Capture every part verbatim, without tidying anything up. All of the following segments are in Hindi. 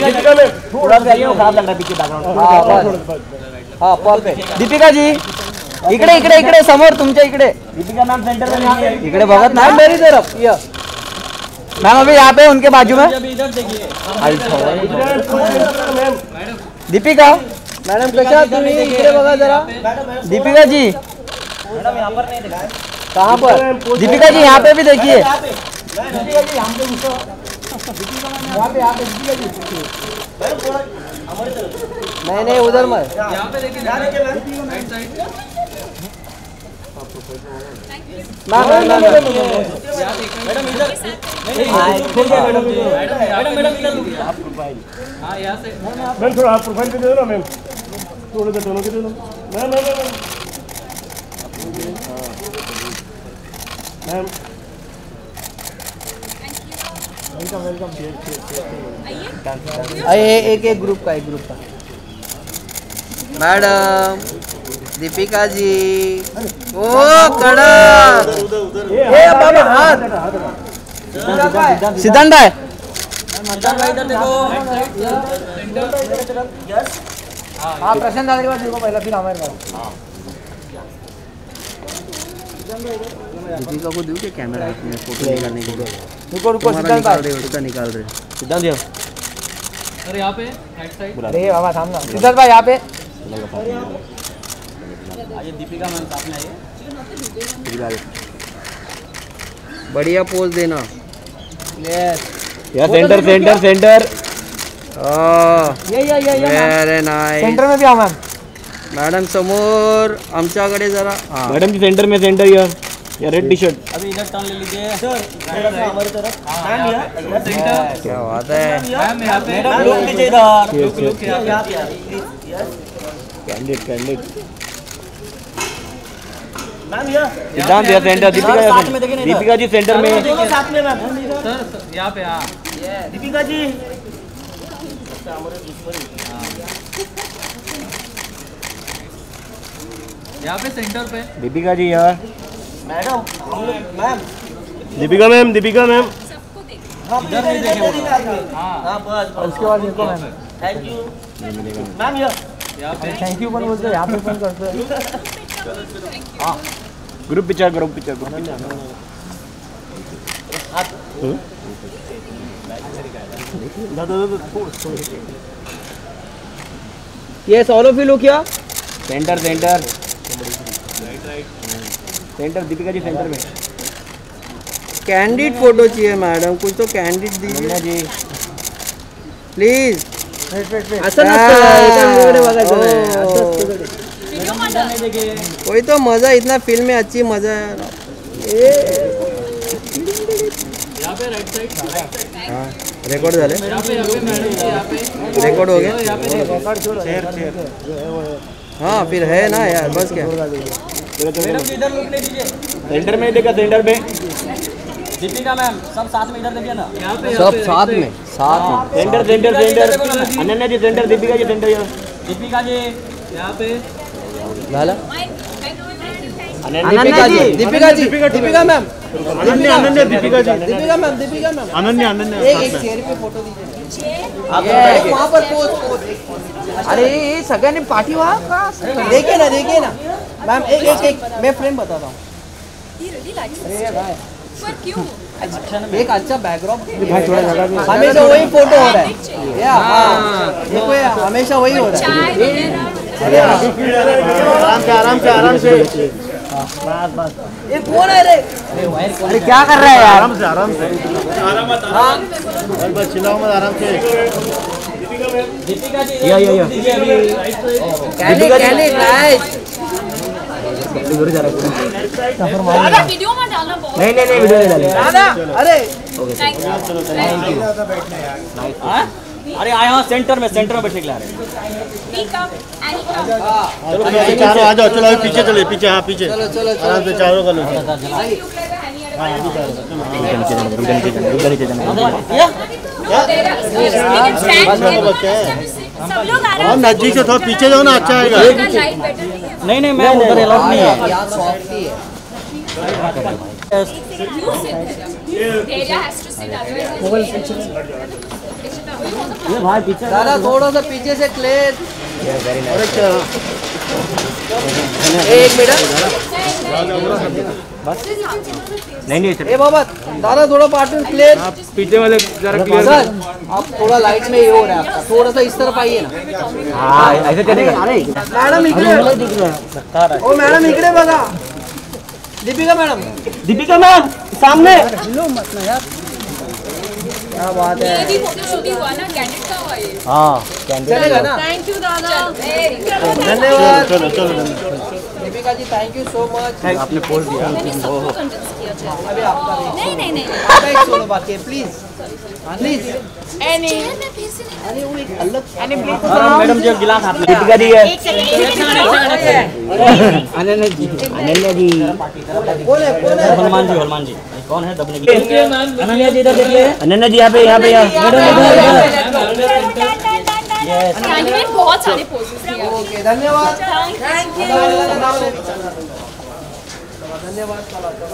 दीपिका में थोड़ा सा ये खराब लग रहा है पीछे बैकग्राउंड। हां परफेक्ट। दीपिका जी इकडे इकडे इकडे समोर तुमच्या इकडे। दीपिका मैम सेंटर में नहीं है, इकडे बघत ना मेरी तरफ। ये मैम अभी यहाँ पे उनके बाजू में। इधर देखिए दीपिका मैडम कशा तुम्ही इकडे बघा जरा। दीपिका जी मैडम यहाँ पर नहीं दिखाए, कहाँ पर? दीपिका जी यहाँ पे भी देखिए। दीपिका जी यहाँ पे घुसो, यहाँ पे यहाँ पे दीपिका जी नहीं नहीं उधर मत, यहाँ पे देखिए राइट साइड। मैम मैडम इधर मैडम मैडम मैडम इधर आप प्रोफाइल। हाँ यहाँ से मैम थोड़ा आप प्रोफाइल पे दे दो ना मैम, थोड़े से दोनों के दे दो ma'am ma'am ma'am ma'am welcome welcome. आइए एक एक ग्रुप का एक ग्रुप का। मैडम दीपिका जी ओ कड़क ये बाबा हाथ सिद्धांत है। इधर देखो हाँ प्रशांत दादा के पास देखो पहला फिर हमारे पास। दीपिका को दूँ क्या कैमरा में फोटो निकालने के लिए? रुको रुको सिद्धांत भाई निकाल निकाल रहे सिद्धांत जी। अरे यहाँ पे राइट साइड। अरे बाबा सामने सिद्धांत भाई यहाँ पे आइए। दीपिका मैम साथ में आइए, बढ़िया पोज देना। यस या सेंटर सेंटर सेंटर। ये ये ये वेरी नाइस। सेंटर में भी आ मैम। मॅडम समोर आमच्याकडे जरा। मॅडम जी सेंटर में सेंटर या या रेड टी शर्ट। अभी इधर टर्न ले लीजिए सर, हमारी तरफ मैम या सेंटर। क्या बात है मैम, यहां पे लुक लीजिए इधर, लुक लुक यहां पे कैंडिडेट कैंडिडेट मैम या सिद्धांत या सेंटर। दीपिका साथ में देखिए, दीपिका जी सेंटर में साथ में मैम सर यहां पे। हां दीपिका जी यहाँ पे सेंटर पे दीपिका जी यार। Madam ma'am Deepika ma'am Deepika ma'am इधर नहीं देखे। हाँ बस उसके बाद देखो मैम। थैंक यू मैम यहाँ पे थैंक यू पर बोलते यहाँ पे फोन करते हैं। हाँ group picture group picture group picture. ये ऑल ऑफ यू लुक या centre centre centre. Deepika ji centre में। कैंडिड फोटो चाहिए मैडम, कुछ तो कैंडिड दीजिए जी प्लीज। असं कोई तो मजा, इतना फिल्म में अच्छी मजा है। हाँ रिकॉर्ड झाले, रिकॉर्ड हो गया। हाँ फिर है ना यार, बस क्या। मैडम इधर लुक ले दीजिए, सेंटर में देखा सेंटर पे। दीपिका मैम सब साथ में इधर देखिए ना, सब साथ में साथ में centre centre centre. Ananya ji centre, Deepika ji centre. Deepika ji यहाँ पे लाला Ananya ji, Deepika ji, Deepika ma'am, Ananya Ananya Deepika ji, Deepika ma'am, Deepika ma'am, Ananya Ananya. एक एक चेयर पे फोटो दीजिए आप वहाँ पर पोज पोज। अरे सगळ्यांनी पाठी वहाँ का देखिए ना, देखिए ना मैम। एक एक एक मैं फ्रेम बताता हूँ। अरे भाई पर क्यों एक अच्छा बैकड्रॉप हमेशा वही फोटो हो रहा है या। हाँ देखो यार हमेशा वही हो रहा है। आराम से आराम से आराम से। बस बस ये कौन है रे? अरे क्या कर रहा है यार? आराम से आराम से हाँ बस चिल्लाओ मत, आराम से। दीपिका जी या या या दीपिका जी नाइस। वीडियो में डालना बहुत। नहीं नहीं नहीं वीडियो नहीं डालेंगे दादा। अरे थैंक यू। अरे आए वहाँ सेंटर में, सेंटर में बैठे ला रहे हैं। चलो चारों आ जाओ, चलो अभी पीछे चले, पीछे। हाँ पीछे चलो चलो आराम से चारों का लो। और नजदीक से थोड़ा पीछे जाओ ना, अच्छा आएगा। नहीं नहीं मैं उधर अलाउड नहीं है। ये भाई पीछे दादा थोड़ा सा पीछे से क्लेस। एक मिनट बस नहीं नहीं ए बाबा दादा थोड़ा पार्टनर क्लियर। आप पीछे वाले जरा क्लियर सर आप थोड़ा लाइट में ये हो रहा है आपका, थोड़ा सा इस तरफ आइए ना। हाँ ऐसे चलेगा। मॅडम इकडे ओ मॅडम इकडे बघा। दीपिका मैडम दीपिका मैम सामने। क्या बात है। ये भी फोटोशूटिंग हुआ ना, कैंडिड का हुआ ये। हाँ चलेगा ना। थैंक यू दादा। धन्यवाद चलो चलो Deepika ji, thank you so much. आपने पोज दिया। मैंने सबको कन्विंस किया था। अभी आपका भी नहीं नहीं नहीं आपका एक सोलो बाकी है, प्लीज प्लीज। एनी चेयर में फिर से नहीं। अरे वो एक अलग एनी प्लीज। मैडम जो गिलास आपने दीपिका दी है। एक सेकंड एक सेकंड अनन्या जी अनन्या जी कौन है कौन है। हनुमान जी हनुमान जी कौन है दबने की। अनन्या जी इधर देखिए। अनन्या जी यहाँ पे यहाँ पे यहाँ मैडम इधर यस। कैंडिडेट बहुत सारे पोजेस दिए। ओके धन्यवाद थैंक यू। धन्यवाद।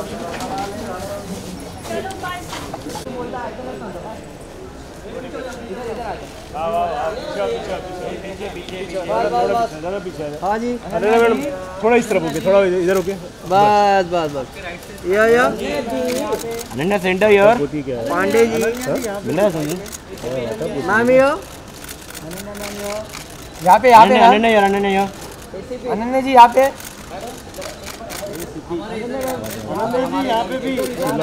हाँ जी अरे मैडम थोड़ा इस तरफ होके थोड़ा इधर होके बस बस बस या या अनन्या सेंटर यार ठीक है। पांडे जी मिला समझे। मैम यो यहाँ पे यहाँ पे अनन्या यार अनन्या यार अनन्या जी यहाँ पे यहाँ पे भी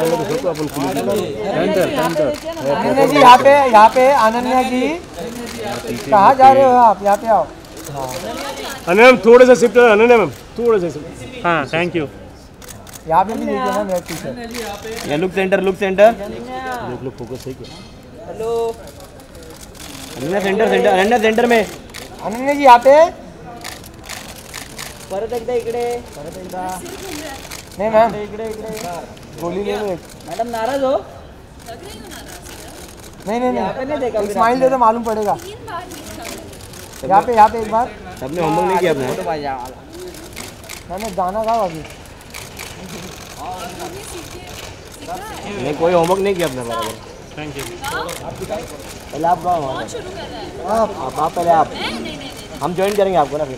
अनन्या जी यहाँ पे यहाँ पे अनन्या जी कहाँ जा रहे हो आप, यहाँ पे आओ। अनन्या मैम थोड़ा सा शिफ्ट अनन्या मैम थोड़ा सा शिफ्ट। हाँ थैंक यू। यहाँ पे भी देखिए ना मेरा पीछे। ये लुक सेंटर लुक सेंटर देख लो फोकस है क्या। Hello Ananya centre centre Ananya centre में। अनन्या जी यहाँ पे परत एकदा इकडे परत एकदा नहीं मैम इकडे इकडे गोली ले लो एक। मैडम नाराज हो? नहीं नहीं नहीं देखा स्माइल दे तो मालूम पड़ेगा। यहाँ पे यहाँ पे एक बार सबने होमवर्क नहीं किया अपने। मैंने गाना गाओ अभी। नहीं कोई होमवर्क नहीं किया अपने बराबर। Thank you. पहले आप गाओ। कौन शुरू कर रहा है? आप आप पहले आप नहीं नहीं नहीं नहीं। हम ज्वाइन करेंगे आपको ना फिर।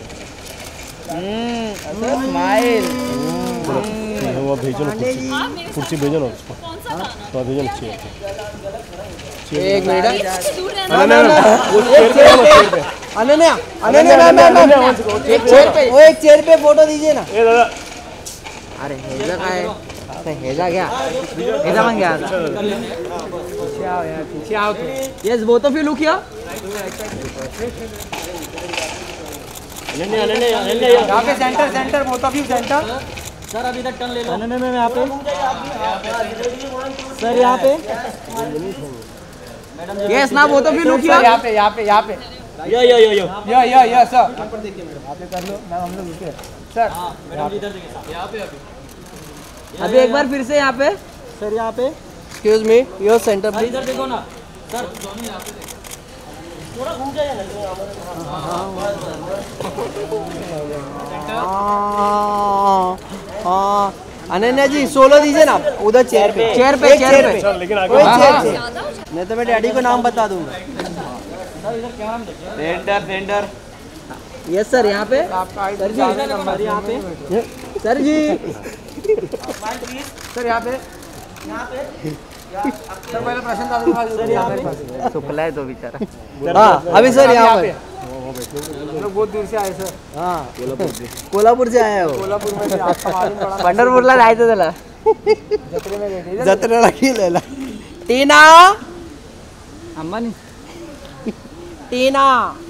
स्माइल वो भेजो ना कुर्सी आप मेरे कुर्सी भेजो ना उसको। कौन सा गाना? तो भेजो ना चाहिए। एक मिनट ये मुझसे दूर रहना। अनन्या मैम वो चेयर पे है चेयर पे। Ananya Ananya ma'am ma'am ma'am एक चेयर पे वो एक चेयर पे फोटो दीजिए ना। ए दादा अरे हेजा काय अरे हेजा क्या हेजा मांग गया था। पीछे आओ यार पीछे आओ तुम। Yes both of you look here. Ananya Ananya Ananya यहाँ पे centre centre both of you centre. Sir अभी तक टर्न ले लो। अनन्या मैम यहाँ पे सर यहाँ पे यस ना both of you look here. यहाँ पे यहाँ पे यहाँ पे यो यो यो यो या या या सर यहाँ पे कर लो मैम हम लोग रुके सर। अभी एक बार फिर से यहाँ पे सर यहाँ पे excuse me your centre please. इधर देखो ना सर थोड़ा घूम जाइए ना। हाँ अनन्या जी सोलो दीजिए ना उधर चेयर पे चेयर पे चेयर पे लेकिन आगे कोई चेयर पे। मैं तो मेरे डैडी को नाम बता दूंगा। सेंटर सेंटर यस सर यहाँ पे सर जी नंबर यहाँ पे सर जी सर यहाँ पे सर पहले प्रशांत दादा सर यहाँ पे सुखला है तो बेचारा। हाँ अभी सर यहाँ पे लोग बहुत दूर से आए सर। हाँ कोल्हापूर से आए हो। कोल्हापूर में से आपका मालूम पड़ा पंढरपूरला जायचं त्याला जत्रे में गए जत्रेला गेलेला। टीना अंबानी टीना